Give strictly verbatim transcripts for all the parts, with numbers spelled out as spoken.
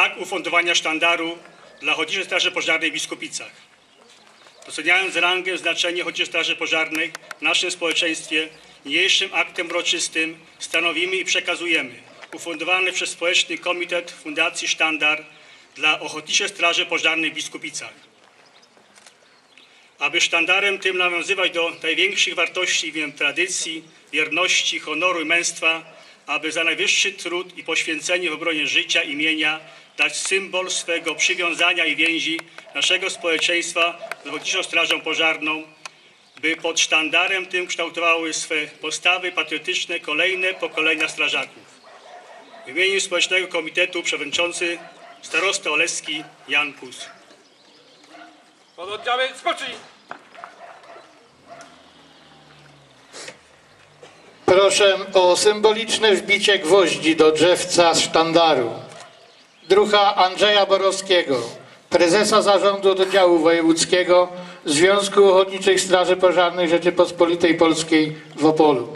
akt ufundowania sztandaru dla Ochotniczej Straży Pożarnej w Biskupicach. Doceniając rangę i znaczenie Ochotniczej Straży Pożarnej w naszym społeczeństwie, niniejszym aktem uroczystym stanowimy i przekazujemy ufundowany przez Społeczny Komitet Fundacji Sztandar dla Ochotniczej Straży Pożarnej w Biskupicach. Aby sztandarem tym nawiązywać do największych wartości w imię tradycji, wierności, honoru i męstwa, aby za najwyższy trud i poświęcenie w obronie życia i mienia dać symbol swego przywiązania i więzi naszego społeczeństwa z Ochotniczą Strażą Pożarną, by pod sztandarem tym kształtowały swe postawy patriotyczne kolejne pokolenia strażaków. W imieniu Społecznego Komitetu przewodniczący starosta oleski Jan Kus. Pododdziały skoczni! Proszę o symboliczne wbicie gwoździ do drzewca sztandaru. Druha Andrzeja Borowskiego, prezesa Zarządu Oddziału Wojewódzkiego Związku Ochotniczych Straży Pożarnych Rzeczypospolitej Polskiej w Opolu.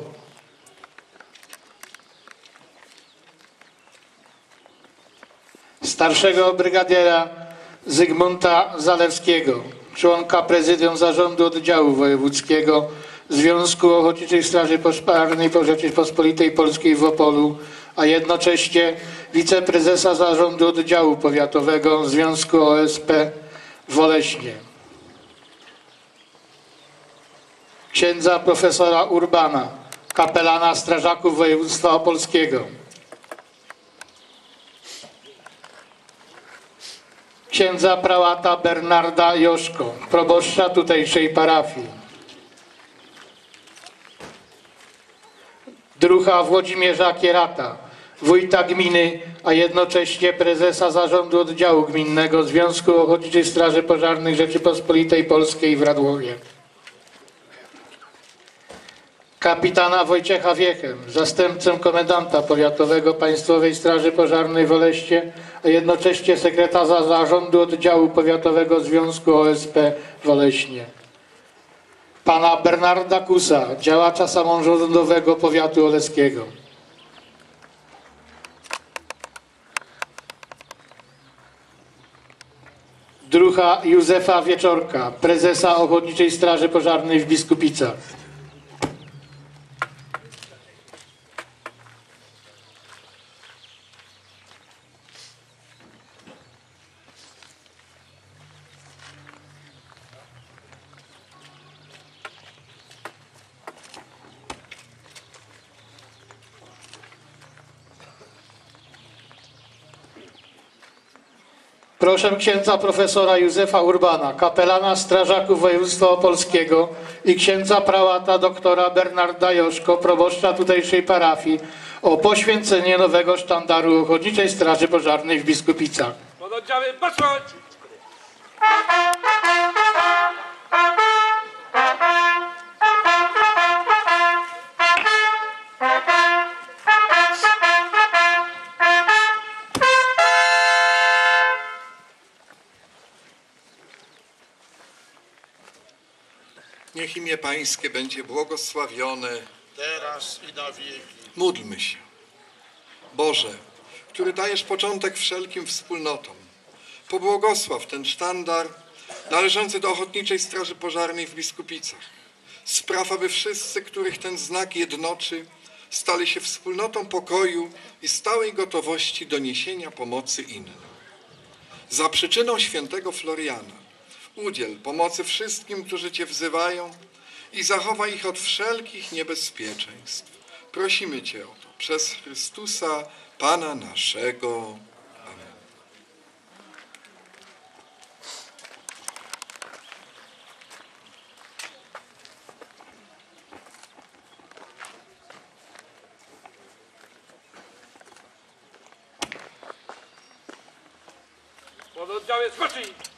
Starszego brygadiera Zygmunta Zalewskiego, członka Prezydium Zarządu Oddziału Wojewódzkiego Związku Ochotniczych Straży Pożarnej Rzeczypospolitej Polskiej w Opolu, a jednocześnie wiceprezesa Zarządu Oddziału Powiatowego Związku O S P w Oleśnie. Księdza profesora Urbana, kapelana strażaków województwa opolskiego. Księdza prałata Bernarda Joszko, proboszcza tutejszej parafii. Druha Włodzimierza Kierata, wójta gminy, a jednocześnie prezesa Zarządu Oddziału Gminnego Związku Ochotniczych Straży Pożarnych Rzeczypospolitej Polskiej w Radłowie. Kapitana Wojciecha Wiechę, zastępcę komendanta powiatowego Państwowej Straży Pożarnej w Oleśnie, a jednocześnie sekretarza Zarządu Oddziału Powiatowego Związku O S P w Oleśnie. Pana Bernarda Kusa, działacza samorządowego powiatu oleskiego. Druha Józefa Wieczorka, prezesa Ochotniczej Straży Pożarnej w Biskupicach. Proszę księdza profesora Józefa Urbana, kapelana strażaków województwa opolskiego i księdza prałata doktora Bernarda Joszko, proboszcza tutejszej parafii, o poświęcenie nowego sztandaru Ochotniczej Straży Pożarnej w Biskupicach. Pododdziały patrzeć! Niech imię Pańskie będzie błogosławione teraz i na wieki. Módlmy się. Boże, który dajesz początek wszelkim wspólnotom, pobłogosław ten sztandar należący do Ochotniczej Straży Pożarnej w Biskupicach. Spraw, aby wszyscy, których ten znak jednoczy, stali się wspólnotą pokoju i stałej gotowości do niesienia pomocy innym. Za przyczyną świętego Floriana udziel pomocy wszystkim, którzy Cię wzywają i zachowaj ich od wszelkich niebezpieczeństw. Prosimy Cię o to przez Chrystusa, Pana naszego. Amen. Pododdziały skoczni!